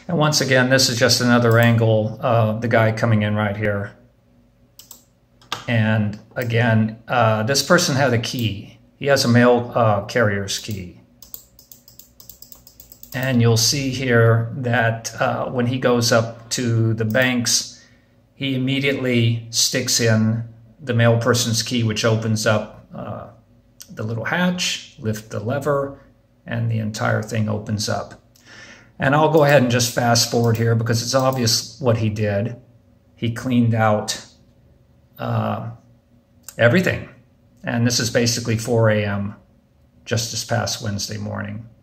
And once again, this is just another angle of the guy coming in right here. And again, this person had a key. He has a mail carrier's key. And you'll see here that when he goes up to the banks, he immediately sticks in the mail person's key, which opens up the little hatch, lift the lever, and the entire thing opens up. And I'll go ahead and just fast forward here because it's obvious what he did. He cleaned out everything. And this is basically 4 a.m. just this past Wednesday morning.